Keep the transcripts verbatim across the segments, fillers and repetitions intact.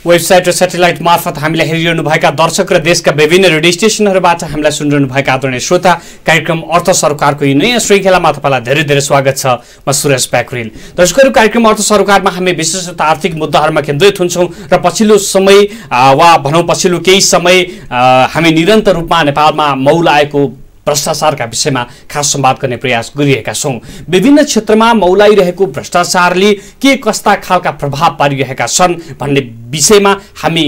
Website र satellite मार्फत हामीलाई हेरिरहनुभएका दर्शक र देशका विभिन्न रेडियो स्टेसनहरूबाट हामीलाई सुनिरहनुभएका आदरणीय श्रोता, कार्यक्रम अर्थ सरकारको यो नयाँ श्रृङ्खलामा तपाईँलाई धेरै धेरै स्वागत छ। म सुरेश प्याकुरेल। दर्शकहरू, कार्यक्रम अर्थ सरकारमा हामी विशेषतः आर्थिक मुद्दाहरूमा केन्द्रित हुन्छौँ र पछिल्लो समय वा भनौँ पछिल्लो केही समय हामी निरन्तर रूपमा नेपालमा मौलाएको भ्रष्टाचारका विषयमा खास संवाद गर्ने प्रयास गरिरहेका छौँ। विभिन्न क्षेत्रमा मौलाइरहेको भ्रष्टाचारले के कस्ता खालका प्रभाव पारिरहेका छन् भन्ने विषयमा हामी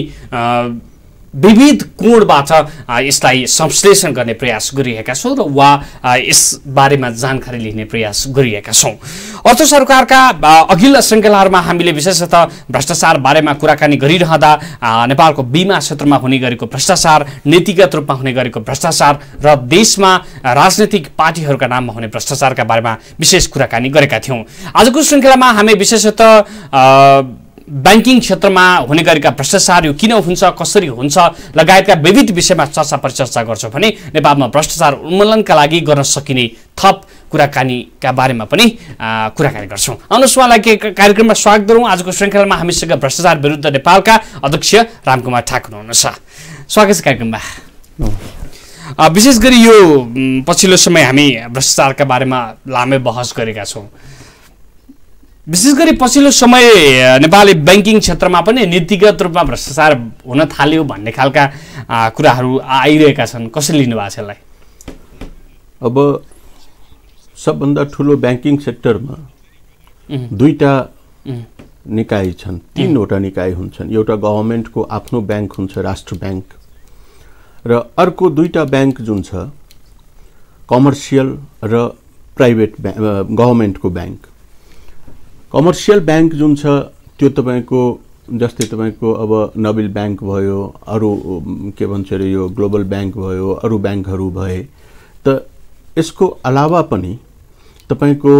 विविध कोणबाट यसलाई संश्लेषण गर्ने प्रयास गरिरहेका छौँ र वा यस बारेमा जानकारी लिने प्रयास गरिरहेका छौँ। अर्थ सरकारका अघिल्ला श्रृङ्खलाहरूमा हामीले विशेषतः भ्रष्टाचार बारेमा कुराकानी गरिरहँदा नेपालको बीमा क्षेत्रमा हुने गरेको भ्रष्टाचार, नीतिगत रूपमा हुने गरेको भ्रष्टाचार र देशमा राजनैतिक पार्टीहरूका नाममा हुने भ्रष्टाचारका बारेमा विशेष कुराकानी गरेका थियौँ। आजको श्रृङ्खलामा हामी विशेषतः ब्याङ्किङ क्षेत्रमा हुने गरेका भ्रष्टाचार यो किन हुन्छ, कसरी हुन्छ लगायतका विविध विषयमा चर्चा परिचर्चा गर्छौँ भने नेपालमा भ्रष्टाचार उन्मूलनका लागि गर्न सकिने थप कुराकानीका बारेमा पनि कुराकानी गर्छौँ। आउनुहोस् उहाँलाई कार्यक्रममा स्वागत गरौँ। आजको श्रृङ्खलामा हामीसँग भ्रष्टाचार विरुद्ध नेपालका अध्यक्ष रामकुमार ठाकुर हुनुहुन्छ। स्वागत छ कार्यक्रममा। विशेष गरी यो पछिल्लो समय हामी भ्रष्टाचारका बारेमा लामै बहस गरेका छौँ। विशेष गरी पछिल्लो समय नेपाली ब्याङ्किङ क्षेत्रमा पनि नीतिगत रूपमा भ्रष्टाचार हुन थाल्यो भन्ने खालका कुराहरू आइरहेका छन्। कसरी लिनुभएको छ यसलाई? अब सबभन्दा ठुलो ब्याङ्किङ सेक्टरमा दुईटा निकाय छन्, तीनवटा निकाय हुन्छन्। एउटा गभर्मेन्टको आफ्नो ब्याङ्क हुन्छ, राष्ट्र ब्याङ्क, र अर्को दुईटा ब्याङ्क जुन छ कमर्सियल र प्राइभेट गभर्मेन्टको ब्याङ्क। कमर्सियल ब्याङ्क जुन छ त्यो तपाईँको जस्तै तपाईँको अब नबिल ब्याङ्क भयो, अरू के भन्छ अरे यो ग्लोबल ब्याङ्क भयो, अरू ब्याङ्कहरू भए। त यसको अलावा पनि तपाईँको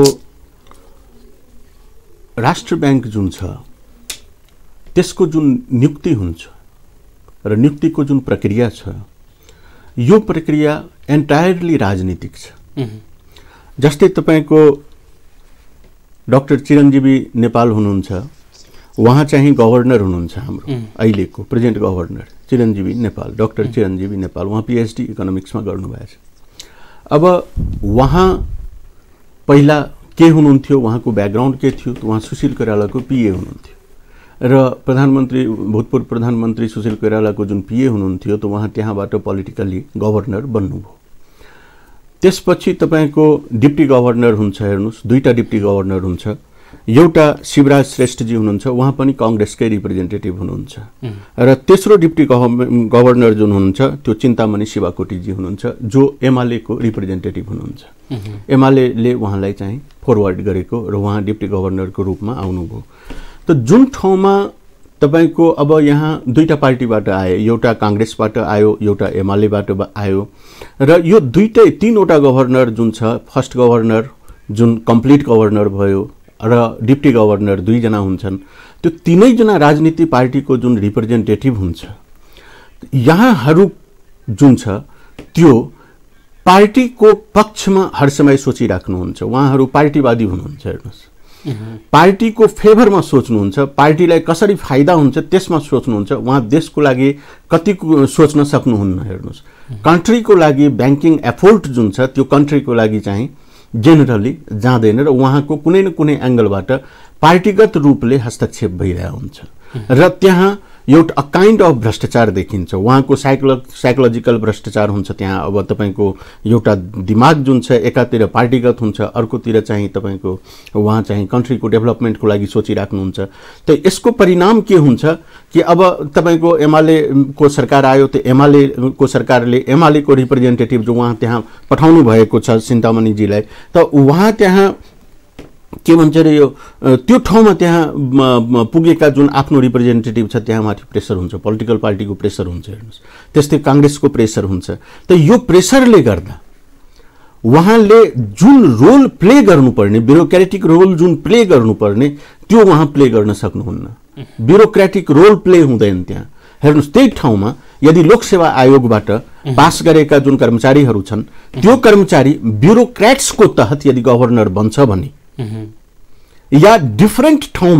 राष्ट्र ब्याङ्क जुन छ त्यसको जुन नियुक्ति हुन्छ र नियुक्तिको जुन प्रक्रिया छ यो प्रक्रिया एन्टायरली राजनीतिक छ। जस्तै तपाईँको डाक्टर चिरञ्जीवी नेपाल हुनुहुन्छ, उहाँ चाहिँ गभर्नर हुनुहुन्छ हाम्रो अहिलेको present governor Chiranjivi Nepal, doctor Chiranjivi Nepal. उहाँ पिएचडी इकोनोमिक्समा गर्नुभएको छ। अब उहाँ पहिला के हुनुहुन्थ्यो, उहाँको ब्याकग्राउन्ड के थियो, उहाँ सुशील कोइरालाको पिए हुनुहुन्थ्यो र प्रधानमन्त्री भूतपूर्व प्रधानमन्त्री सुशील कोइरालाको जुन पिए हुनुहुन्थ्यो त उहाँ त्यहाँबाट पोलिटिकली गभर्नर बन्नुभयो। त्यसपछि तपाईँको डिप्टी गभर्नर हुन्छ, हेर्नुहोस् दुईटा डिप्टी गभर्नर हुन्छ। एउटा शिवराज श्रेष्ठजी हुनुहुन्छ, उहाँ पनि कङ्ग्रेसकै रिप्रेजेन्टेटिभ हुनुहुन्छ, र तेस्रो डिप्टी गभर्नर जुन हुनुहुन्छ त्यो चिन्तामणि शिवाकोटीजी हुनुहुन्छ, जो एमालेको रिप्रेजेन्टेटिभ हुनुहुन्छ। एमाले उहाँलाई चाहिँ फरवर्ड गरेको र उहाँ डिप्टी गभर्नरको रूपमा आउनुभयो। त जुन ठाउँमा तपाईको अब यहाँ दुईटा पार्टीबाट आए, एउटा कांग्रेसबाट आयो, एउटा एमालेबाट आयो, र यो दुईटै तीनवटा गभर्नर जुन छ, फर्स्ट गभर्नर जुन कम्प्लिट गभर्नर भयो र डिप्टी गभर्नर दुईजना हुन्छन्, त्यो तीनैजना राजनीतिक पार्टीको जुन रिप्रेजेन्टेटिभ हुन्छ, यहाँहरू जुन छ त्यो पार्टीको पक्षमा हर समय सोचिराख्नुहुन्छ। उहाँहरू पार्टीवादी हुनुहुन्छ। हेर्नुहोस्, पार्टीको फेभरमा सोच्नुहुन्छ, पार्टीलाई कसरी फाइदा हुन्छ त्यसमा सोच्नुहुन्छ। उहाँ देशको लागि कति सोच्न सक्नुहुन्न। हेर्नुहोस्, कन्ट्रीको लागि ब्याङ्किङ एफोर्ट जुन छ त्यो कन्ट्रीको लागि चाहिँ जेनरली जाँदैन र उहाँको कुनै न कुनै एङ्गलबाट पार्टीगत रूपले हस्तक्षेप भइरहेको हुन्छ र त्यहाँ एउटा काइन्ड अफ भ्रष्टाचार देखिन्छ। उहाँको साइकोलो साइकोलोजिकल भ्रष्टाचार हुन्छ त्यहाँ। अब तपाईँको एउटा दिमाग जुन छ एकातिर पार्टीगत हुन्छ, अर्कोतिर चाहिँ तपाईँको उहाँ चाहिँ कन्ट्रीको डेभलपमेन्टको लागि सोचिराख्नुहुन्छ। त यसको परिणाम के हुन्छ कि अब तपाईँको एमालेको सरकार आयो, त एमालेको सरकारले एमालेको रिप्रेजेन्टेटिभ जो उहाँ त्यहाँ पठाउनु भएको छ चिन्तामणिजीलाई, त उहाँ त्यहाँ के भन्छ अरे यो त्यो ठाउँमा त्यहाँ पुगेका जुन आफ्नो रिप्रेजेन्टेटिभ छ त्यहाँ माथि प्रेसर हुन्छ, पोलिटिकल पार्टीको प्रेसर हुन्छ। हेर्नुहोस्, त्यस्तै काङ्ग्रेसको प्रेसर हुन्छ। त यो प्रेसरले गर्दा उहाँले जुन रोल प्ले गर्नुपर्ने, ब्युरोक्रेटिक रोल जुन प्ले गर्नुपर्ने त्यो उहाँ प्ले गर्न सक्नुहुन्न। ब्युरोक्रेटिक रोल प्ले हुँदैन त्यहाँ। हेर्नुहोस्, त्यही ठाउँमा यदि लोकसेवा आयोगबाट पास गरेका जुन कर्मचारीहरू छन् त्यो कर्मचारी ब्युरोक्रेट्सको तहत यदि गभर्नर बन्छ भने या डिफरेन्ट ठाउँमा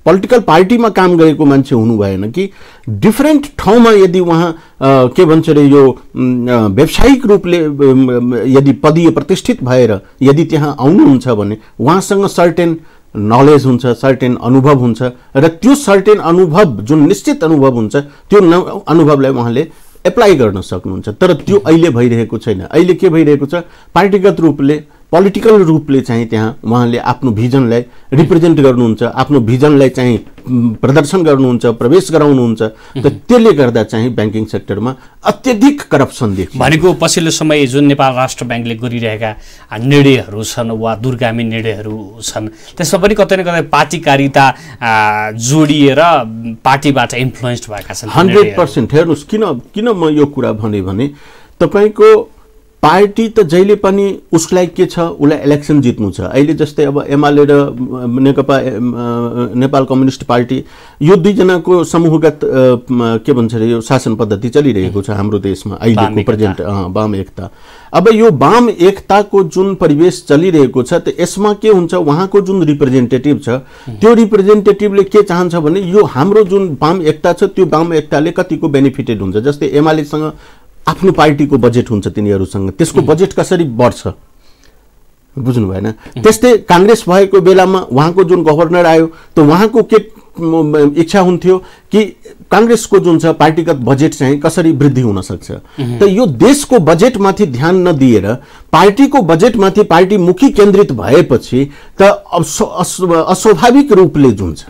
पोलिटिकल पार्टीमा काम गरेको मान्छे हुनु भएन कि डिफरेन्ट ठाउँमा यदि उहाँ के भन्छ अरे यो व्यावसायिक रूपले यदि पदीय प्रतिष्ठित भएर यदि त्यहाँ आउनुहुन्छ भने उहाँसँग सर्टेन नलेज हुन्छ, सर्टेन अनुभव हुन्छ र त्यो सर्टेन अनुभव जुन निश्चित अनुभव हुन्छ त्यो अनुभवलाई उहाँले एप्लाई गर्न सक्नुहुन्छ। तर त्यो अहिले भइरहेको छैन। अहिले के भइरहेको छ, पार्टीगत रूपले पोलिटिकल रूपले चाहिँ त्यहाँ उहाँले आफ्नो भिजनलाई रिप्रेजेन्ट गर्नुहुन्छ, आफ्नो भिजनलाई चाहिँ प्रदर्शन गर्नुहुन्छ, प्रवेश गराउनुहुन्छ। त त्यसले गर्दा चाहिँ ब्याङ्किङ सेक्टरमा अत्यधिक करप्सन देखिन्छ। भनेको पछिल्लो समय जुन नेपाल राष्ट्र ब्याङ्कले गरिरहेका निर्णयहरू छन् वा दूरगामी निर्णयहरू छन् त्यसमा पनि कतै न कतै पार्टीकारिता जोडिएर पार्टीबाट इन्फ्लुएन्स्ड भएका छन्। हन्ड्रेड पर्सेन्ट हेर्नुहोस्, किन किन म यो कुरा भने भने तपाईँको पार्टी त जहिले पनि उसलाई के छ, उसलाई इलेक्सन जित्नु छ। अहिले जस्तै अब एमाले र नेकपा नेपाल कम्युनिस्ट पार्टी यो दुईजनाको समूहगत के भन्छ अरे यो शासन पद्धति चलिरहेको छ हाम्रो देशमा अहिलेको प्रेजेन्ट वाम एकता। अब यो वाम एकताको जुन परिवेश चलिरहेको छ त यसमा के हुन्छ, उहाँको जुन रिप्रेजेन्टेटिभ छ त्यो रिप्रेजेन्टेटिभले के चाहन्छ भने यो हाम्रो जुन वाम एकता छ त्यो वाम एकताले कतिको बेनिफिटेड हुन्छ। जस्तै एमालेसँग आफ्नो पार्टीको बजेट हुन्छ तिनीहरूसँग, त्यसको बजेट कसरी बढ्छ बुझ्नु भएन। त्यस्तै काङ्ग्रेस भएको बेलामा उहाँको जुन गभर्नर आयो त उहाँको के इच्छा हुन्थ्यो कि काङ्ग्रेसको जुन छ पार्टीगत बजेट चाहिँ कसरी वृद्धि हुन सक्छ। त यो देशको बजेटमाथि ध्यान नदिएर पार्टीको बजेटमाथि पार्टीमुखी केन्द्रित भएपछि त अस्वाभाविक रूपले जुन छ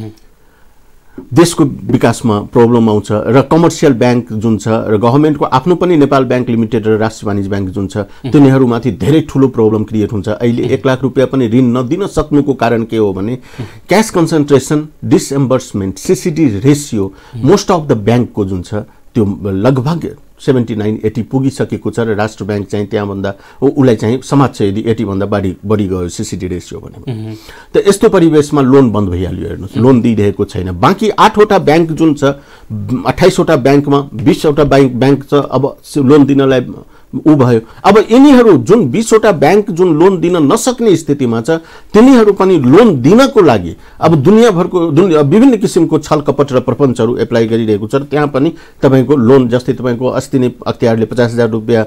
देशको विकासमा प्रब्लम आउँछ र कमर्सियल ब्याङ्क जुन छ र गभर्मेन्टको आफ्नो पनि नेपाल ब्याङ्क लिमिटेड र राष्ट्रिय वाणिज्य ब्याङ्क जुन छ तिनीहरूमाथि धेरै ठुलो प्रब्लम क्रिएट हुन्छ। अहिले एक लाख रुपियाँ पनि ऋण नदिन सक्नुको कारण के हो भने cash concentration, disbursement, CCD ratio most of the ब्याङ्कको जुन छ त्यो लगभग सेभेन्टी नाइन एटी पुगिसकेको छ र राष्ट्र ब्याङ्क चाहिँ त्यहाँभन्दा उसलाई चाहिँ समाज छ यदि एटीभन्दा बढी बढी गयो सिसिडी रेसियो भने। त यस्तो परिवेशमा लोन बन्द भइहाल्यो। हेर्नुहोस्, लोन दिइरहेको छैन। बाँकी आठवटा ब्याङ्क जुन छ अठाइसवटा ब्याङ्कमा बिसवटा ब्याङ्क ब्याङ्क छ अब लोन दिनलाई ऊ भयो। अब यिनीहरू जुन बिसवटा ब्याङ्क जुन लोन दिन नसक्ने स्थितिमा छ तिनीहरू पनि लोन दिनको लागि अब दुनियाँभरको दुनिया विभिन्न किसिमको छल कपट र प्रपञ्चहरू एप्लाई गरिरहेको छ। त्यहाँ पनि तपाईँको लोन जस्तै तपाईँको अस्ति नै अख्तियारले पचास हजार रुपियाँ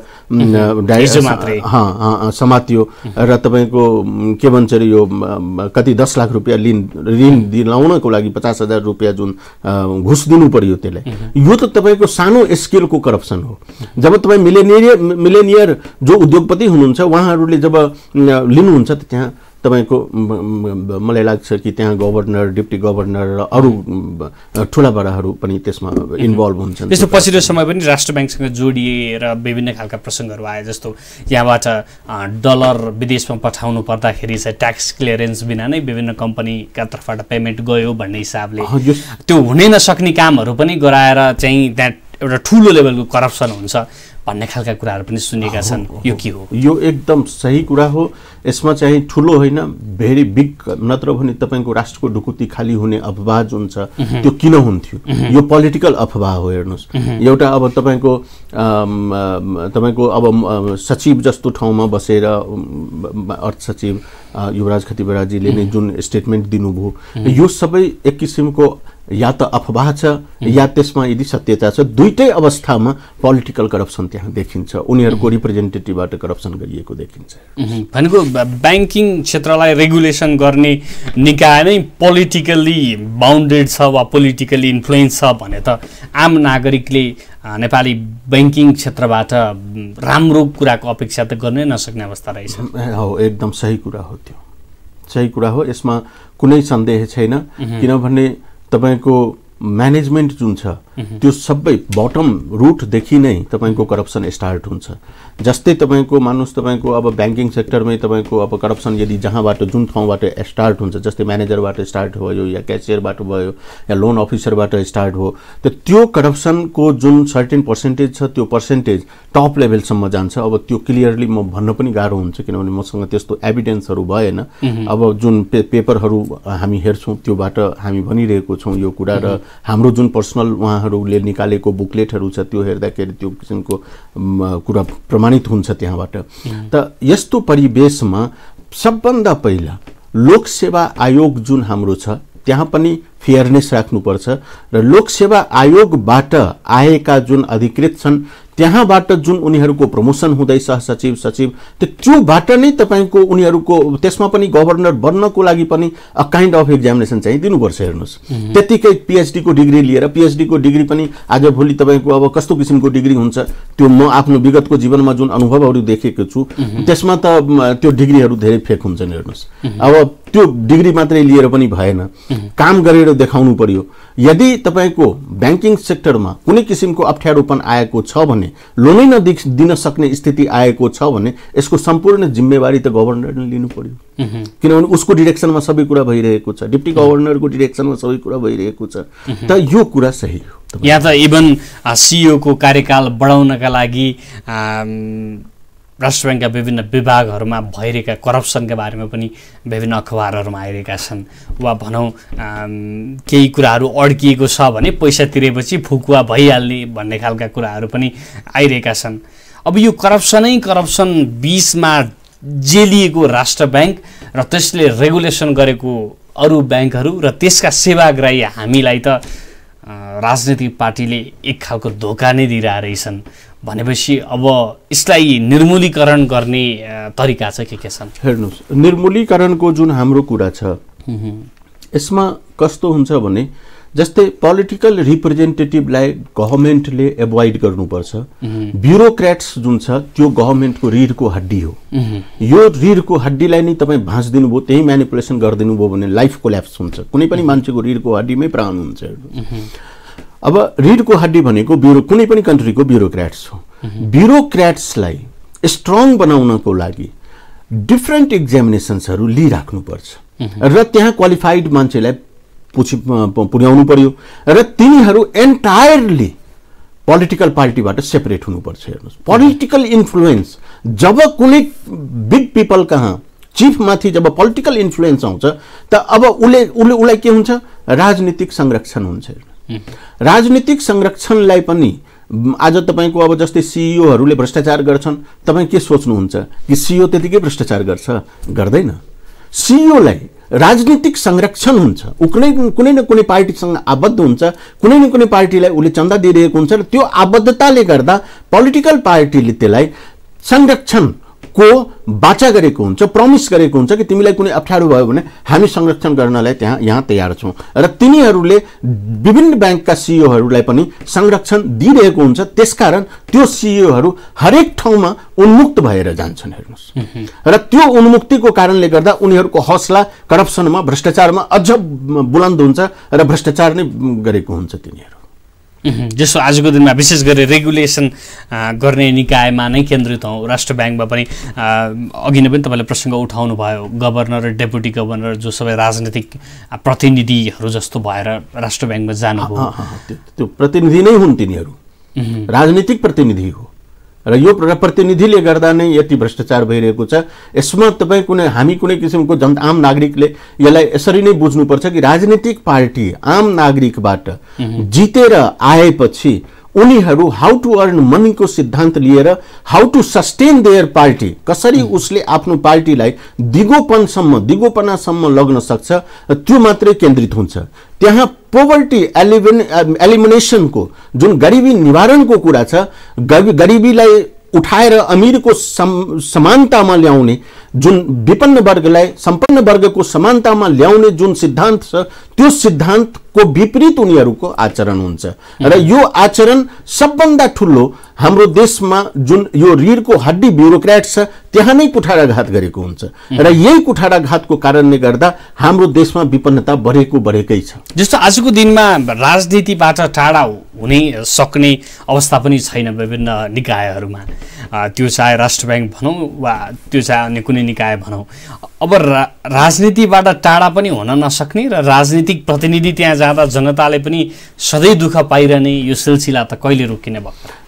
समातियो र तपाईँको के भन्छ अरे यो कति दस लाख रुपियाँ लिन ऋण दिलाउनको लागि पचास हजार रुपियाँ जुन घुस दिनु पर्यो त्यसलाई। यो त तपाईँको सानो स्केलको करप्सन हो। जब तपाईँ मिलेनियर मिलेनियर जो उद्योगपति हुनुहुन्छ उहाँहरूले जब लिनुहुन्छ त त्यहाँ तपाईँको मलाई लाग्छ कि त्यहाँ गभर्नर, डिप्टी गभर्नर र अरू ठुला बडाहरू पनि त्यसमा इन्भल्भ हुन्छन्। त्यस्तो पछिल्लो समय पनि राष्ट्र ब्याङ्कसँग जोडिएर विभिन्न खालका प्रसङ्गहरू आए। जस्तो यहाँबाट डलर विदेशमा पठाउनु पर्दाखेरि चाहिँ ट्याक्स क्लियरेन्स बिना नै विभिन्न कम्पनीका तर्फबाट पेमेन्ट गयो भन्ने हिसाबले त्यो हुनै नसक्ने कामहरू पनि गराएर चाहिँ त्यहाँ एउटा ठुलो लेभलको करप्सन हुन्छ भन्ने खालका कुराहरू पनि सुनेका छन्। यो के हो? यो एकदम सही कुरा हो। यसमा चाहिँ ठुलो होइन, भेरी बिग, नत्र भने तपाईँको राष्ट्रको ढुकुटी खाली हुने अफवाह जुन छ त्यो किन हुन्थ्यो? यो पोलिटिकल अफवाह हो। हेर्नुहोस्, एउटा अब तपाईँको तपाईँको अब सचिव जस्तो ठाउँमा बसेर अर्थ सचिव युवराज खतिवड़ाजीले नै जुन स्टेटमेन्ट दिनुभयो यो सबै एक किसिमको या त अफवाह छ या त्यसमा यदि सत्यता छ। दुईटै अवस्थामा पोलिटिकल करप्सन त्यहाँ देखिन्छ, उनीहरूको रिप्रेजेन्टेटिभबाट करप्सन गरिएको देखिन्छ। भनेको ब्याङ्किङ क्षेत्रलाई रेगुलेसन गर्ने निकाय नै पोलिटिकली बााउन्डेड छ वा पोलिटिकली इन्फ्लुएन्स छ भने त आम नागरिकले नेपाली ब्याङ्किङ क्षेत्रबाट राम्रो कुराको अपेक्षा त गर्नै नसक्ने अवस्था रहेछ। हो, एकदम सही कुरा हो। त्यो सही कुरा हो, यसमा कुनै सन्देह छैन। किनभने तपाईँको म्यानेजमेन्ट जुन छ त्यो सबै बटम रुटदेखि नै तपाईँको करप्सन स्टार्ट हुन्छ। जस्तै तपाईँको मान्नुहोस् तपाईँको अब ब्याङ्किङ सेक्टरमै तपाईँको अब करप्सन यदि जहाँबाट जुन ठाउँबाट स्टार्ट हुन्छ, जस्तै म्यानेजरबाट स्टार्ट भयो या क्यासियरबाट भयो या लोन अफिसरबाट स्टार्ट हो, त त्यो करप्सनको जुन सर्टेन पर्सेन्टेज छ त्यो पर्सेन्टेज टप लेभलसम्म जान्छ। अब त्यो क्लियरली म भन्न पनि गाह्रो हुन्छ किनभने मसँग त्यस्तो एभिडेन्सहरू भएन। अब जुन पे पेपरहरू हामी हेर्छौँ त्योबाट हामी भनिरहेको छौँ यो कुरा, र हाम्रो जुन पर्सनल उहाँहरूले निकालेको बुकलेटहरू छ त्यो हेर्दाखेरि त्यो किसिमको कुरा प्रमाणित हुन्छ त्यहाँबाट। त यस्तो परिवेशमा सबभन्दा पहिला लोकसेवा आयोग जुन हाम्रो छ त्यहाँ पनि फेयरनेस राख्नुपर्छ र लोकसेवा आयोगबाट आएका जुन अधिकृत छन् त्यहाँबाट जुन उनीहरूको प्रमोसन हुँदैछ सचिव सचिव त्योबाट नै तपाईको उनीहरूको त्यसमा पनि गभर्नर बन्नको लागि पनि अ काइन्ड अफ एक्जामिनेसन चाहिँ दिनुपर्छ। हेर्नुस् त्यतिकै पीएचडी को डिग्री लिएर पीएचडी को डिग्री पनि आजभोलि तपाईको अब कस्तो किसिमको डिग्री हुन्छ त्यो म आफ्नो विगतको जीवनमा जुन अनुभवहरू देखेको छु त्यसमा त त्यो डिग्रीहरू धेरै फेक हुन्छन्। हेर्नुस् अब त्यो डिग्री मात्रै लिएर पनि भएन, काम गरेर देखाउनु पर्यो। यदि तपाईको बैंकिङ सेक्टरमा कुनै किसिमको अप्ठ्यारोपन आएको छ भने लोनै नदिन सक्ने स्थिति आएको छ भने यसको सम्पूर्ण जिम्मेवारी त गभर्नरले लिनु पर्यो, किनभने उसको डिरेक्सनमा सबै कुरा भइरहेको छ, डिप्टी गभर्नरको डिरेक्सनमा सबै कुरा भइरहेको छ। त यो कुरा सही हो। यहाँ त इभन सीईओ को कार्यकाल बढाउनका लागि राष्ट्र बैंकका विभिन्न विभागहरूमा भइरहेका करप्सनका बारेमा पनि विभिन्न अखबारहरूमा आइरहेका छन्, वा भनौँ केही कुराहरू अड्किएको छ भने पैसा तिरेपछि फुकुवा भइहाल्ने भन्ने खालका कुराहरू पनि आइरहेका छन्। अब यो करप्सनै करप्सन बीचमा जेलिएको राष्ट्र बैंक र त्यसले रेगुलेसन गरेको अरू बैंकहरू र त्यसका सेवाग्राही हामीलाई त राजनीतिक पार्टीले एक खालको धोका नै दिइरहेछन् भनेपछि अब यसलाई निर्मूलीकरण गर्ने तरिका चाहिँ के के छन्? हेर्नुस् निर्मूलीकरणको जुन हाम्रो कुरा छ यसमा कस्तो हुन्छ भने जस्तै पोलिटिकल रिप्रेजेन्टेटिभलाई गभर्नमेन्टले एभोइड गर्नुपर्छ। ब्युरोक्रेट्स जुन छ त्यो गभर्नमेन्टको रीढको हड्डी हो। यो रीढको हड्डीलाई नै तपाईँ भाँच्दिनु भयो, त्यही म्यानिपुलेसन गरिदिनु भयो भने लाइफ कोल्याप्स हुन्छ। कुनै पनि मान्छेको रीढको हड्डीमै प्राण हुन्छ। अब रीढको हड्डी भनेको ब्युरो कुनै पनि कन्ट्रीको ब्युरोक्रेट्स हो। ब्युरोक्रेट्सलाई स्ट्रङ बनाउनको लागि डिफ्रेन्ट एक्जामिनेसन्सहरू लिइराख्नुपर्छ र त्यहाँ क्वालिफाइड मान्छेलाई पुछि पुर्याउनु पर्यो र तिनीहरू एन्टायरली पोलिटिकल पार्टीबाट सेपरेट हुनुपर्छ। हेर्नुहोस् पोलिटिकल इन्फ्लुएन्स जब कुनै बिग पिपल कहाँ चीफ माथि जब पोलिटिकल इन्फ्लुएन्स आउँछ त अब उसले उसले उसलाई के हुन्छ राजनीतिक संरक्षण हुन्छ। राजनीतिक संरक्षणलाई पनि आज तपाईको अब जस्तै सीईओहरूले भ्रष्टाचार गर्छन्, तपाईँ के सोच्नुहुन्छ कि सीईओ त्यतिकै भ्रष्टाचार गर्छ? गर्दैन। सीईओलाई राजनीतिक संरक्षण हुन्छ, उ कुनै कुनै न कुनै पार्टीसँग आबद्ध हुन्छ, कुनै न कुनै पार्टीलाई उसले चन्दा दिइरहेको हुन्छ र त्यो आबद्धताले गर्दा पोलिटिकल पार्टीले त्यसलाई संरक्षण को बाचा गरेको हुन्छ, प्रमिस गरेको हुन्छ कि तिमीलाई कुनै अप्ठ्यारो भयो भने हामी संरक्षण गर्नलाई त्यहाँ यहाँ तयार छौँ र तिनीहरूले विभिन्न बैंकका सीईओहरूलाई पनि संरक्षण दिइरहेको हुन्छ। त्यसकारण त्यो सीईओहरू हरेक ठाउँमा उन्मुक्त भएर जान्छन्। हेर्नुहोस् र त्यो उन्मुक्तिको कारणले गर्दा उनीहरूको हौसला करप्सनमा भ्रष्टाचारमा अझ बुलन्द हुन्छ र भ्रष्टाचार नै गरेको हुन्छ तिनीहरू। जस्तो आजको दिनमा विशेष गरी रेगुलेसन गर्ने निकायमा नै केन्द्रित हौँ। राष्ट्र बैंकमा पनि अघि नै पनि तपाईँले प्रसङ्ग उठाउनु भयो, गभर्नर र डेपुटी गभर्नर जो सबै राजनीतिक प्रतिनिधिहरू जस्तो भएर राष्ट्र बैंकमा जानुभयो। त्यो प्रतिनिधि नै हुन् तिनीहरू, राजनीतिक प्रतिनिधि हो र यो प्रतिनिधिले गर्दा नै यति भ्रष्टाचार भइरहेको छ। यसमा तपाईँ कुनै हामी कुनै किसिमको जन आम नागरिकले यसलाई यसरी नै बुझ्नुपर्छ कि राजनीतिक पार्टी आम नागरिकबाट जितेर आएपछि उनीहरू हाउ टु अर्न मनीको सिद्धान्त लिएर how to sustain their party, कसरी उसले आफ्नो पार्टीलाई दिगोपनसम्म दिगोपनासम्म लग्न सक्छ त्यो मात्रै केन्द्रित हुन्छ। त्यहाँ पोभर्टी एलिमिनेसनको जुन गरिबी निवारणको कुरा छ, गरिबीलाई उठाएर अमीरको सम, समानतामा ल्याउने जुन विपन्न वर्गलाई सम्पन्न वर्गको समानतामा ल्याउने जुन सिद्धान्त छ त्यो सिद्धान्तको विपरीत उनीहरूको आचरण हुन्छ र यो आचरण सबभन्दा ठुलो हाम्रो देशमा जुन यो रीढको हड्डी ब्युरोक्रेट छ त्यहाँ नै कुठाराघात गरेको हुन्छ र यही कुठाराघातको कारणले गर्दा हाम्रो देशमा विपन्नता बढेको बढेकै छ। जस्तो आजको दिनमा राजनीतिबाट टाढा हुने सक्ने अवस्था पनि छैन विभिन्न निकायहरूमा, त्यो चाहे राष्ट्र बैंक भनौँ वा त्यो चाहे अन्य कुनै निकाय भनौँ। अब रा, राजनीतिबाट टाढा पनि हुन नसक्ने र राजनीतिक प्रतिनिधि त्यहाँ जाँदा जनताले पनि सधैँ दुःख पाइरहने यो सिलसिला त कहिले रोकिने भयो?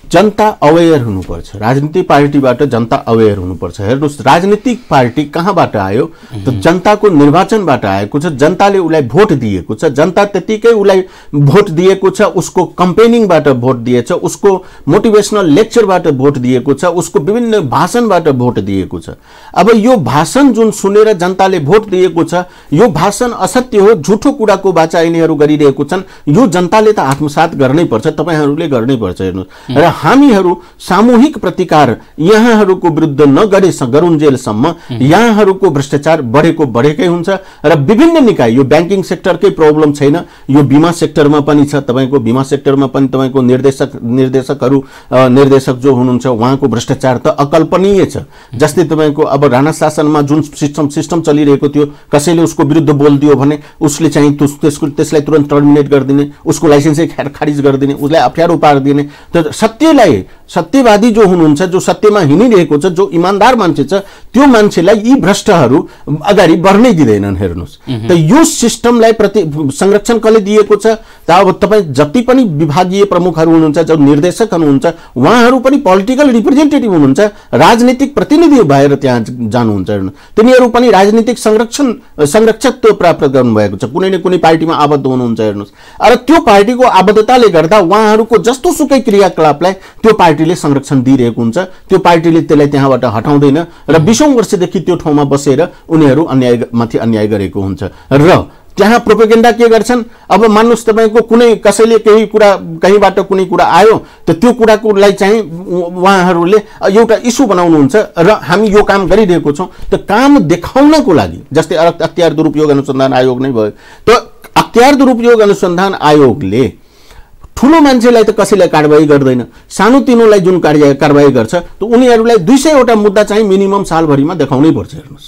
जनता अवेयर हुनुपर्छ, राजनीतिक पार्टीबाट जनता अवेयर हुनुपर्छ। हेर्नुहोस्, राजनीतिक पार्टी कहाँबाट आयो त जनताको निर्वाचनबाट आएको छ, जनताले उसलाई भोट दिएको छ, जनता त्यतिकै उसलाई भोट दिएको छ, उसको कम्पेनिङबाट भोट दिएछ, उसको मोटिभेसनल लेक्चरबाट भोट दिएको छ, उसको विभिन्न भाषणबाट भोट दिएको छ। अब यो भाषण जुन सुनेर जनताले भोट दिएको छ, यो भाषण असत्य हो, झुठो कुराको वाचा यिनीहरू गरिरहेको छन्, यो जनताले त आत्मसात गर्नै पर्छ, तपाईहरूले गर्नै पर्छ। हेर्नुहोस्, र हामीहरू सामूहिक प्रतिकार यहाँहरूको विरुद्ध नगरे गरुन्जेलसम्म यहाँहरूको भ्रष्टाचार बढेको बढेकै हुन्छ। र विभिन्न निकाय, यो ब्याङ्किङ सेक्टरकै प्रब्लम छैन, यो बीमा सेक्टरमा पनि छ। तपाईँको बीमा सेक्टरमा पनि तपाईँको निर्देशक निर्देशकहरू निर्देशक जो हुनुहुन्छ उहाँको भ्रष्टाचार त अकल्पनीय छ। जस्तै तपाईँको अब राणा शासनमा जुन सिस्टम सिस्टम चलिरहेको थियो, कसैले उसको विरुद्ध बोलिदियो भने उसले चाहिँ त्यसको त्यसलाई तुरन्त टर्मिनेट गरिदिने, उसको लाइसेन्सै खारिज गरिदिने, उसलाई अप्ठ्यारो पारिदिने। त सत्यलाई, सत्यवादी जो हुनुहुन्छ, जो सत्यमा हिँडिरहेको छ, जो इमान्दार मान्छे छ, त्यो मान्छेलाई यी भ्रष्टहरू अगाडि बढ्नै दिँदैनन्। हेर्नुहोस्, त यो सिस्टमलाई प्रति संरक्षण कसले दिएको छ त? अब तपाईँ जति पनि विभागीय प्रमुखहरू हुनुहुन्छ, जो निर्देशकहरू हुनुहुन्छ, उहाँहरू पनि पोलिटिकल रिप्रेजेन्टेटिभ हुनुहुन्छ, राजनीतिक प्रतिनिधि भएर त्यहाँ जानुहुन्छ। तिनीहरू पनि राजनीतिक संरक्षण संरक्षकत्व प्राप्त गर्नुभएको छ, कुनै न कुनै पार्टीमा आबद्ध हुनुहुन्छ। हेर्नुहोस्, र त्यो पार्टीको आबद्धताले गर्दा उहाँहरूको जस्तो सुकै क्रियाकलापलाई त्यो पार्टीले संरक्षण दिइरहेको हुन्छ, त्यो पार्टीले त्यसलाई त्यहाँबाट हटाउँदैन र बीसौँ वर्षदेखि त्यो ठाउँमा बसेर उनीहरू अन्यायमाथि अन्याय गरेको हुन्छ। र त्यहाँ प्रोपेगेन्डा के गर्छन्? अब मान्नुहोस् तपाईँको कुनै कसैले केही कुरा कहीँबाट कुनै कुरा आयो त त्यो कुराको लागि चाहिँ उहाँहरूले एउटा इस्यु बनाउनुहुन्छ र हामी यो काम गरिरहेको छौँ। त काम देखाउनको लागि, जस्तै अख्तियार दुरुपयोग अनुसन्धान आयोग नै भयो, त अख्तियार दुरुपयोग अनुसन्धान आयोगले ठुलो मान्छेलाई त कसैलाई कारबाही गर्दैन, सानोतिनोलाई जुन कार्य कारबाही गर्छ त उनीहरूलाई दुई सयवटा मुद्दा चाहिँ मिनिमम सालभरिमा देखाउनै पर्छ। हेर्नुहोस्,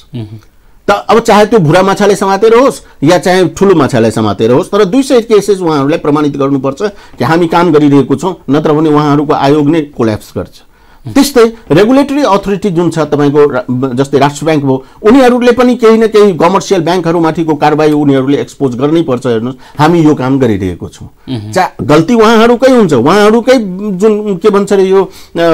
त अब चाहे त्यो भुरा माछाले समातेर होस् या चाहे ठुलो माछालाई समातेर होस्, तर दुई सय केसेस उहाँहरूलाई प्रमाणित गर्नुपर्छ कि हामी काम गरिरहेको छौँ, नत्र भने उहाँहरूको आयोग नै कोल्याप्स गर्छ। त्यस्तै रेगुलेटरी अथोरिटी जुन छ तपाईँको, जस्तै राष्ट्र ब्याङ्क भयो, उनीहरूले पनि केही न केही कमर्सियल ब्याङ्कहरूमाथिको कारबाही उनीहरूले एक्सपोज गर्नै पर्छ। हेर्नुहोस्, हामी यो काम गरिरहेको छौँ, चा गल्ती उहाँहरूकै हुन्छ, उहाँहरूकै जुन के भन्छ अरे यो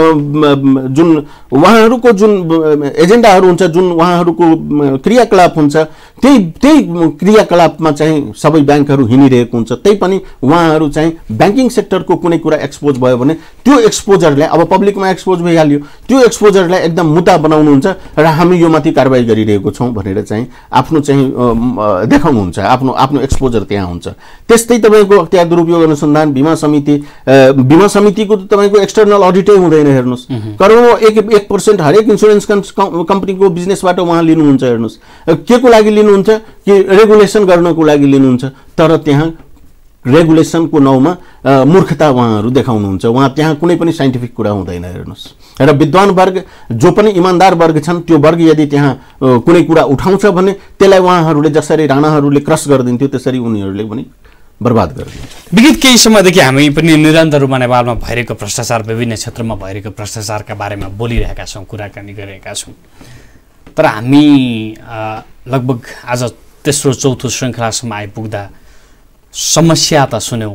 जुन उहाँहरूको जुन एजेन्डाहरू हुन्छ, जुन उहाँहरूको क्रियाकलाप हुन्छ, त्यही त्यही क्रियाकलापमा चाहिँ सबै ब्याङ्कहरू हिँडिरहेको हुन्छ। त्यही पनि उहाँहरू चाहिँ ब्याङ्किङ सेक्टरको कुनै कुरा एक्सपोज भयो भने त्यो एक्सपोजरलाई, अब पब्लिकमा एक्सपोज भइहाल्यो, त्यो एक्सपोजरलाई एकदम मुद्दा बनाउनुहुन्छ र हामी यो माथि कारबाही गरिरहेको छौँ भनेर चाहिँ आफ्नो चाहिँ देखाउनुहुन्छ, आफ्नो आफ्नो एक्सपोजर त्यहाँ हुन्छ। त्यस्तै तपाईँको अख्तियार दुरुपयोग अनुसन्धान बीमा समिति, बीमा समितिको त तपाईँको एक्सटर्नल अडिटै हुँदैन। हेर्नुहोस्, करोडौँ एक एक पर्सेन्ट हरेक इन्सुरेन्स कम्पनीको बिजनेसबाट उहाँ लिनुहुन्छ। हेर्नुहोस्, के को लागि लिनुहुन्छ कि रेगुलेसन गर्नको लागि लिनुहुन्छ, तर त्यहाँ रेगुलेसनको नाउँमा मूर्खता उहाँहरू देखाउनुहुन्छ, उहाँ त्यहाँ कुनै पनि साइन्टिफिक कुरा हुँदैन। हेर्नुहोस्, र विद्वान वर्ग जो पनि इमान्दार वर्ग छन्, त्यो वर्ग यदि त्यहाँ कुनै कुरा उठाउँछ भने त्यसलाई उहाँहरूले जसरी राणाहरूले क्रस गरिदिन्थ्यो त्यसरी उनीहरूले पनि बर्बाद गरिदिन्छ। विगत केही समयदेखि हामी पनि निरन्तर रूपमा नेपालमा भइरहेको भ्रष्टाचार, विभिन्न क्षेत्रमा भइरहेको भ्रष्टाचारका बारेमा बोलिरहेका छौँ, कुराकानी गरिरहेका छौँ। तर हामी लगभग आज तेस्रो चौथो श्रृङ्खलासम्म आइपुग्दा समस्या त सुन्यौँ,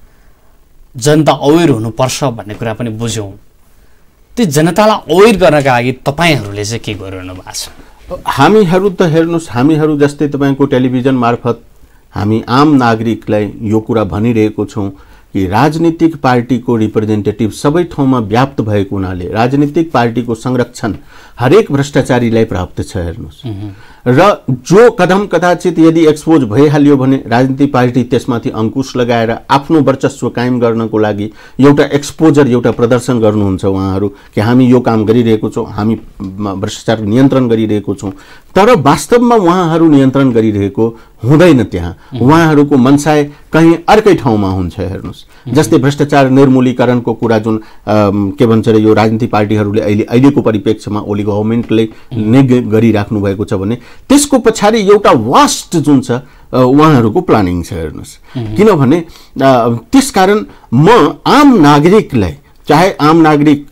जनता अवेर हुनुपर्छ भन्ने कुरा पनि बुझ्यौँ। त्यो जनतालाई अवेर गर्नका लागि तपाईँहरूले चाहिँ के गरिरहनु भएको छ? हामीहरू त हेर्नुहोस्, हामीहरू जस्तै तपाईँको टेलिभिजन मार्फत हामी आम नागरिकलाई यो कुरा भनिरहेको छौँ कि राजनीतिक पार्टीको रिप्रेजेन्टेटिभ सबै ठाउँमा व्याप्त भएको हुनाले राजनीतिक पार्टीको संरक्षण हरेक भ्रष्टाचारीलाई प्राप्त छ। हेर्नुहोस्, र जो कदम कदाचित यदि एक्सपोज भइहाल्यो भने राजनीतिक पार्टी त्यसमाथि अंकुश लगाएर आफ्नो वर्चस्व कायम गर्नको लागि एउटा एक्सपोजर, एउटा प्रदर्शन गर्नुहुन्छ उहाँहरू कि हामी यो काम गरिरहेको छौँ, हामी भ्रष्टाचार नियन्त्रण गरिरहेको छौँ। तर वास्तवमा उहाँहरू नियन्त्रण गरिरहेको हुँदैन, त्यहाँ उहाँहरूको मनसाय कहीँ अर्कै ठाउँमा हुन्छ। हेर्नुहोस्, जस्तै भ्रष्टाचार निर्मूलीकरणको कुरा जुन के भन्छ अरे यो राजनीतिक पार्टीहरूले अहिले अहिलेको परिप्रेक्ष्यमा ओली गभर्मेन्टले नै गरिराख्नु भएको छ भने त्यसको पछाडि एउटा वास्ट जुन छ उहाँहरूको प्लानिङ छ। हेर्नुहोस्, किनभने त्यसकारण म आम नागरिकलाई, चाहे आम नागरिक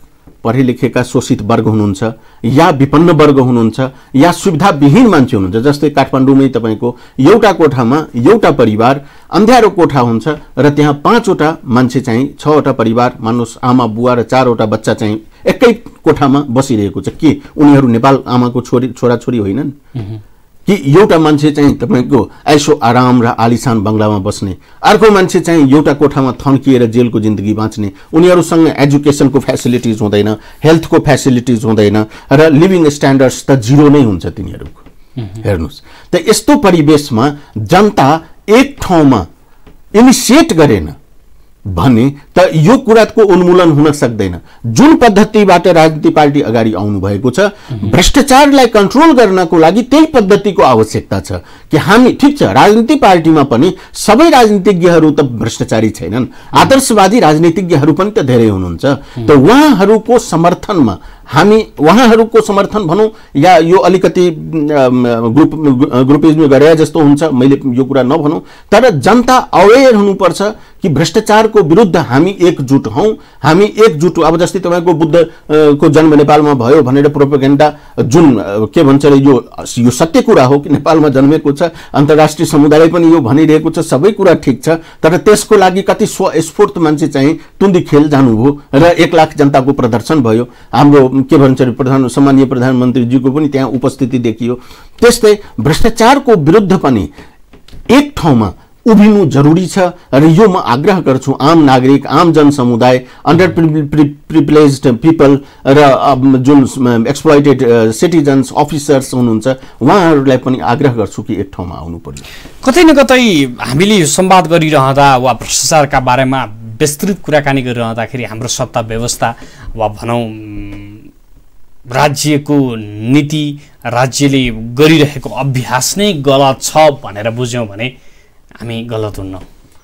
पढे लेखेका शोषित वर्ग हुनुहुन्छ या विपन्न वर्ग हुनुहुन्छ या सुविधाविहीन मान्छे हुनुहुन्छ। जस्तै काठमाडौँमै तपाईको एउटा कोठामा एउटा परिवार अन्ध्यारो कोठा हुन्छ र त्यहाँ पाँचवटा मान्छे चाहिँ छवटा परिवार मान्नुस् आमा बुवा र चारवटा बच्चा चाहिँ एकै कोठामा बसिरहेको छ। के उनीहरू नेपाल आमाको छोरी छोराछोरी होइनन् कि एउटा मान्छे चाहिँ तपाईको ऐसो आराम र आलिशान बंगलामा बस्ने, अर्को मान्छे चाहिँ एउटा कोठामा थन्किएर जेलको जिन्दगी बाँच्ने, उनीहरूसँग एजुकेसनको फ्यासिलिटिज हुँदैन, हेल्थको फ्यासिलिटिज हुँदैन र लिभिङ स्ट्यान्डर्ड्स त जिरो नै हुन्छ तिनीहरूको। हेर्नुस् त यस्तो परिवेशमा जनता एक ठाउँमा इनिसिएट गरेन भने त यो कुराको उन्मूलन हुन सक्दैन। जुन पद्धतिबाट राजनीतिक पार्टी अगाडि आउनु भएको छ भ्रष्टाचारलाई कन्ट्रोल गर्नको लागि त्यही पद्धतिको आवश्यकता छ कि हामी ठीक छ राजनीतिक पार्टीमा पनि सबै राजनीतिज्ञहरू त भ्रष्टाचारी छैनन्, आदर्शवादी राजनीतिज्ञहरू पनि त धेरै हुनुहुन्छ। त उहाँहरूको समर्थनमा हामी उहाँहरूको समर्थन भनौं या यो अलिकति ग्रुप ग्रुपिजम गरे जस्तो हुन्छ, मैले यो कुरा नभनौं, तर जनता अवेयर हुनुपर्छ कि भ्रष्टाचारको विरुद्ध हामी एकजुट हौं। हामी एकजुट अब जस्तै तपाईको बुद्ध को जन्म नेपालमा भयो भनेर प्रोपेगेन्डा जुन के भन्छ रे यो यो सत्य कुरा हो कि नेपालमा जन्मेको छ, अन्तर्राष्ट्रिय समुदाय पनि यो भनिरहेको छ, सबै कुरा ठीक छ, तर त्यसको लागि कति स्वस्फूर्त मान्छे चाहिँ टुन्दी खेल जानुभयो र एक लाख जनताको प्रदर्शन भयो। हाम्रो के भन्छ रे प्रधान सम्माननीय प्रधानमन्त्रीजीको पनि त्यहाँ उपस्थिति देखियो। त्यस्तै भ्रष्टाचारको विरुद्ध पनि एक ठाउँमा उभिनु जरुरी छ र यो म आग्रह गर्छु आम नागरिक, आम जनसमुदाय, अन्डर प्रिभिलेज्ड पिपल र जुन एक्सप्लोइटेड सिटिजन्स अफिसर्स हुनुहुन्छ उहाँहरूलाई पनि आग्रह गर्छु कि एक ठाउँमा आउनु पर्यो। कतै न कतै हामीले संवाद गरिरहँदा वा भ्रष्टाचारका बारेमा विस्तृत कुराकानी गरिरहँदाखेरि हाम्रो सत्ता व्यवस्था वा भनौं राज्यको नीति, राज्यले गरिरहेको अभ्यास नै गलत छ भनेर बुझ्यौं भने हामी गलत हुन्न।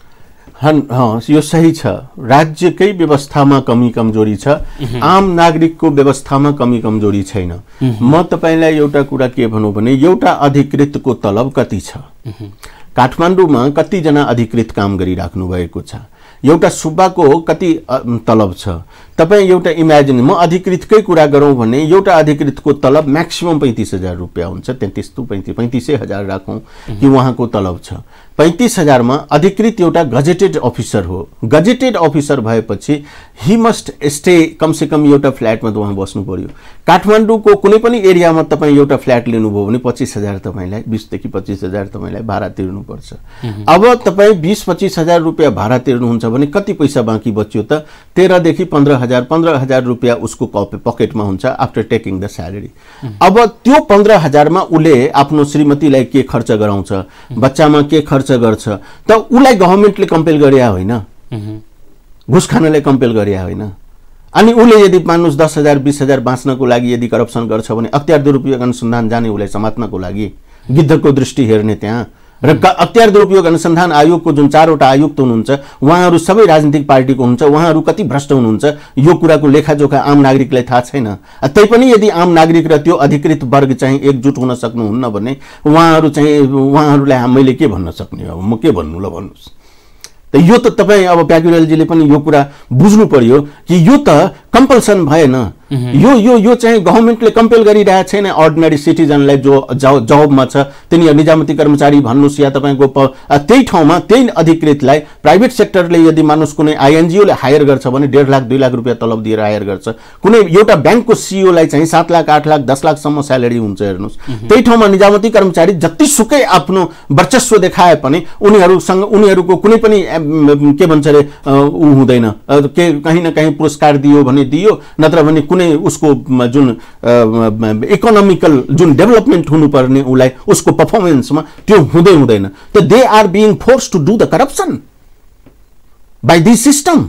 हाँ, यो सही छ। राज्यकै व्यवस्थामा कमी कमजोरी छ, आम नागरिकको व्यवस्थामा कमी कमजोरी छैन। म तपाईलाई एउटा कुरा के भनौं भने एउटा अधिकृतको तलब कति छ? काठमाडौँमा कति जना अधिकृत काम गरिराख्नु भएको छ? एउटा सुब्बाको कति तलब छ? तपाई एउटा इमेजिन म अधिकृतकै कुरा गरौं भने एउटा अधिकृतको तलब म्याक्सिमम पैंतीस हजार रुपैयाँ हुन्छ। तैंतीस टु पैंतीस पैंतीसै हजार राखौं कि उहाँको तलब छ। पैंतीस हजार में अधिकृत एउटा गजेटेड अफिसर हो। गजेटेड अफिसर भएपछि ही मस्ट स्टे कम से कम एउटा फ्ल्याटमा उहाँ बस्नु पर्यो। काठमाडौँको कुनै पनि एरियामा तपाई एउटा फ्ल्याट लिनुभयो भने पच्चीस हजार तपाईलाई बीस देखि पच्चीस हजार तपाईलाई भाडा तिर्नु पर्छ। अब तपाई बीस पच्चीस हजार रुपैयाँ भाडा तिर्नुहुन्छ भने कति पैसा बाँकी बच्यो त? तेह्र देखि पन्ध्र हजार पन्ध्र हजार रुपैयाँ उसको पकेटमा हुन्छ आफ्टर टेकिङ द स्यालेरी। अब त्यो पन्ध्र हजारमा उले आफ्नो श्रीमतीलाई के खर्च गराउँछ, बच्चामा के खर्च गर्छ, त उलाई गभर्नमेन्टले कम्पेल गरेया होइन, घुस खानलाई कम्पेल गरेया होइन। अनि उले यदि मान्नुस् दस हजार बीस हजार बाँच्नको लागि यदि करप्सन गर्छ भने अख्तियार दुरुपयोग अनुसन्धान जाने उलाई समात्नको लागि गिद्धको दृष्टि हेर्ने त्यहाँ र अख्तियार दुरुपयोग अनुसन्धान आयोगको जुन चारवटा आयुक्त हुनुहुन्छ उहाँहरू सबै राजनीतिक पार्टीको हुनुहुन्छ। उहाँहरू कति भ्रष्ट हुनुहुन्छ यो कुराको लेखाजोखा आम नागरिकलाई थाहा छैन। तैपनि यदि आम नागरिक र त्यो अधिकृत वर्ग चाहिँ एकजुट हुन सक्नुहुन्न भने उहाँहरू चाहिँ उहाँहरूलाई मैले के भन्न सक्ने हो? म के भन्नु ल भन्नुस् त? यो त तपाई अब प्याकुरेलजीले पनि यो कुरा बुझ्नु पर्यो कि यो त कम्पल्सन भएन। यो यो यो चाहिँ गभर्नमेन्टले कम्पेल गरिरहेको छैन अर्डिनरी सिटिजनलाई जो जबमा छ तिनीहरू निजामती कर्मचारी भन्नुस् या तपाईको त्यही ठाउँमा त्यही अधिकृतलाई प्राइभेट सेक्टरले यदि मानुस कुनै आइएनजिओले हायर गर्छ भने डेढ लाख दुई लाख रुपियाँ तलब दिएर हायर गर्छ। कुनै एउटा ब्याङ्कको सिइओलाई चाहिँ सात लाख आठ लाख दस लाखसम्म स्यालेरी हुन्छ। हेर्नुस् त्यही ठाउँमा निजामती कर्मचारी जतिसुकै आफ्नो वर्चस्व देखाए पनि उनीहरूसँग उनीहरूको कुनै पनि के भन्छ रे उ हुँदैन। के कहीं न कहीं पुरस्कार दियो भने दियो, नत्र भने कुनै उसको जुन इकोनोमिकल जुन डेभलपमेन्ट हुनुपर्ने उलाई उसको परफर्मेन्समा त्यो हुँदै हुँदैन। त they are being forced to do the corruption by this system.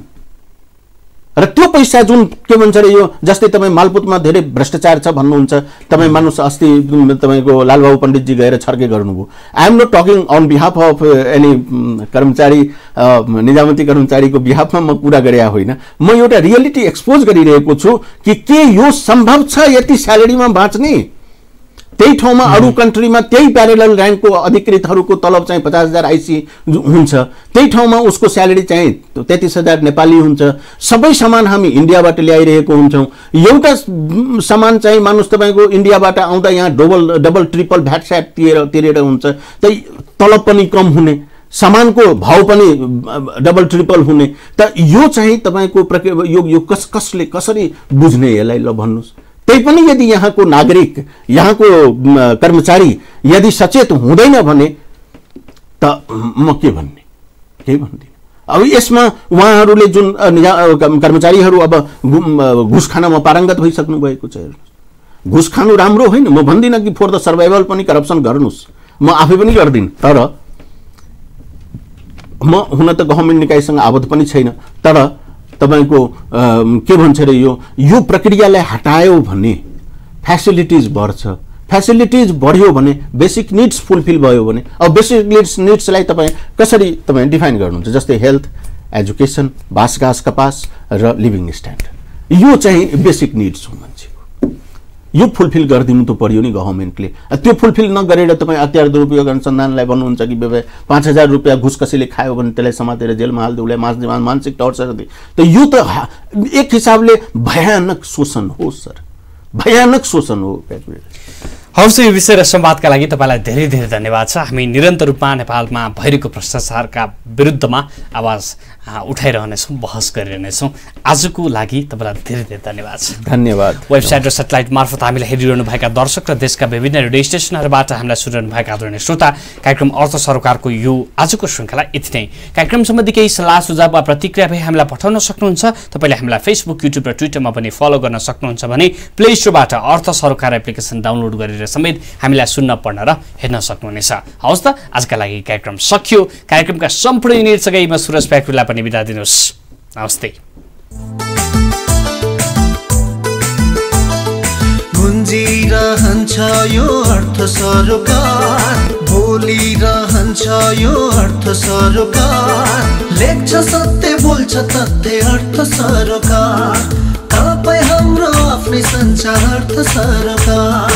र त्यो पैसा जुन के भन्छ रे यो जस्तै तपाई मालपुतमा धेरै भ्रष्टाचार छ भन्नुहुन्छ, तपाई मानुस अस्ति तपाईको लालबाबु पण्डितजी गएर छर्के गर्नुभयो। I am not talking on behalf of any कर्मचारी निजामती कर्मचारीको बिहाफमा म कुरा गरेया होइन। म एउटा रियलिटी एक्सपोज गरिरहेको छु कि के यो सम्भव छ यति स्यालेरीमा बाँच्ने? त्यही ठाउँमा अरू कन्ट्रीमा त्यही प्यारेलल ऱ्याङ्कको अधिकृतहरूको तलब चाहिँ पचास हजार आइसी हुन्छ, त्यही ठाउँमा उसको स्यालेरी चाहिँ तेत्तिस हजार नेपाली हुन्छ। सबै सामान हामी इन्डियाबाट ल्याइरहेको हुन्छौँ। एउटा सामान चाहिँ मानुस तपाईँको इन्डियाबाट आउँदा यहाँ डबल डबल ट्रिपल भ्याट स्याट तिरेर तिरेर हुन्छ, त्यही तलब पनि कम हुने, सामानको भाउ पनि डबल ट्रिपल हुने। त यो चाहिँ तपाईँको प्रक्रिया यो यो कस कसले कसरी बुझ्ने यसलाई ल भन्नुहोस्। त्यही पनि यदि यहाँको नागरिक यहाँको कर्मचारी यदि सचेत हुँदैन भने त म के भन्ने, केही भन्दिनँ। अब यसमा उहाँहरूले जुन कर्मचारीहरू अब घुस खानमा पारङ्गत भइसक्नु भएको छ। घुस खानु राम्रो होइन, म भन्दिनँ कि फर द सर्भाइभल पनि करप्सन गर्नुहोस्, म आफै पनि गर्दिनँ। तर म हुन त गभर्मेन्ट निकायसँग आबद्ध पनि छैन, तर तपाईको के भन्छ रे यो यो प्रक्रियालाई हटायो भने फ्यासिलिटिज बढ्छ। फ्यासिलिटिज बढ्यो भने बेसिक निड्स फुलफिल भयो भने, अब बेसिक निड्स निड्सलाई तपाईँ कसरी तपाईँ डिफाइन गर्नुहुन्छ? जस्तै हेल्थ, एजुकेसन, बास घाँस कपास र लिभिङ स्ट्यान्डर्ड, यो चाहिँ बेसिक निड्स हो मान्छेको। यो फुलफिल गरिदिनु त पर्यो नि गभर्मेन्टले। त्यो फुलफिल नगरेर तपाईँ हतियार दुरुपयोग अनुसन्धानलाई भन्नुहुन्छ कि पाँच हजार रुपियाँ घुस कसैले खायो भने त्यसलाई समातेर जेलमा हाल्दै उसलाई मास मानसिक टर्चर दिए, त यो त एक हिसाबले भयानक शोषण हो सर, भयानक शोषण हो। हवस्, यो विषय र संवादका लागि तपाईँलाई धेरै धेरै धन्यवाद छ। हामी निरन्तर रूपमा नेपालमा भइरहेको भ्रष्टाचारका विरुद्धमा आवाज उठाइरहनेछौँ, बहस गरिरहनेछौँ। आजको लागि तपाईँलाई धेरै धेरै धन्यवाद छ। धन्यवाद। वेबसाइट र सेटेलाइट मार्फत हामीलाई हेरिरहनुभएका दर्शक र देशका विभिन्न रेडियो स्टेसनहरूबाट हामीलाई सुनिरहनुभएका आदरणीय श्रोता, कार्यक्रम अर्थ सरकारको यो आजको श्रृङ्खला यति नै। कार्यक्रम सम्बन्धी केही सल्लाह सुझाव वा प्रतिक्रिया भए हामीलाई पठाउन सक्नुहुन्छ। तपाईँले हामीलाई फेसबुक, युट्युब र ट्विटरमा पनि फलो गर्न सक्नुहुन्छ भने प्ले स्टोरबाट अर्थ सरकार एप्लिकेसन डाउनलोड गरेर समेत हामीलाई सुन्न, पढ्न र हेर्न सक्नुहुनेछ। हवस् त, आजका लागि कार्यक्रम सकियो। कार्यक्रमका सम्पूर्ण युनिटसँगै म सुरज प्याकुरलाई पनि बिदा दिनुहोस्। नमस्ते। गुन्जिरहन्छ यो अर्थ सरोकार, बोलिरहन्छ यो अर्थ सरोकार, लेख्छ सत्य बोल्छ तथ्य अर्थ सरोकार, तपाईँ हाम्रो आफ्नै सञ्चार अर्थ सरोकार।